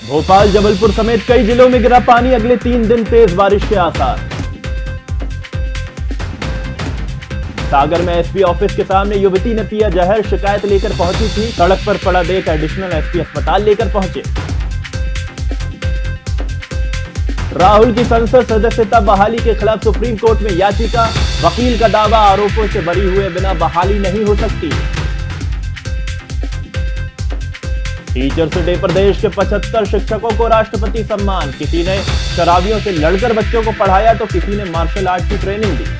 भोपाल जबलपुर समेत कई जिलों में गिरा पानी, अगले 3 दिन तेज बारिश के आसार। सागर में एसपी ऑफिस के सामने युवती ने पिया जहर, शिकायत लेकर पहुंची थी। सड़क पर पड़ा देख एडिशनल एसपी अस्पताल लेकर पहुंचे। राहुल की संसद सदस्यता बहाली के खिलाफ सुप्रीम कोर्ट में याचिका, वकील का दावा, आरोपों से बरी हुए बिना बहाली नहीं हो सकती। टीचर्स डे पर देश के 75 शिक्षकों को राष्ट्रपति सम्मान, किसी ने शराबियों से लड़कर बच्चों को पढ़ाया तो किसी ने मार्शल आर्ट की ट्रेनिंग दी।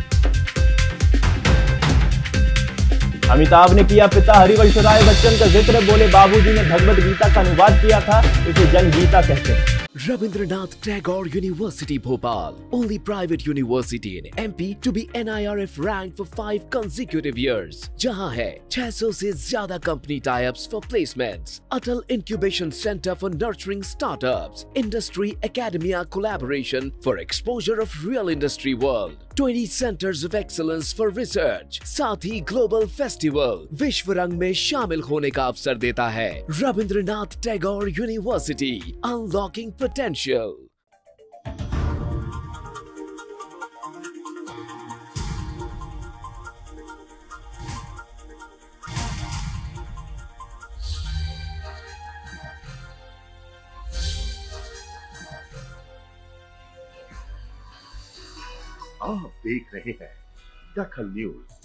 अमिताभ ने किया पिता हरिवंश राय बच्चन का जिक्र, बोले बाबूजी ने भगवद गीता का अनुवाद किया था, इसे जन गीता कहते हैं। Rabindranath Tagore University Bhopal, only private university in MP to be NIRF ranked for 5 consecutive years, जहां है 600 से ज्यादा company tie-ups for placements, Atal Incubation Center for nurturing startups, Industry Academia collaboration for exposure of real industry world, 20 centers of excellence for research, साथ ही global festival विश्व रंग में शामिल होने का अवसर देता है। Rabindranath Tagore university, unlocking potential. आप देख रहे हैं दखल न्यूज।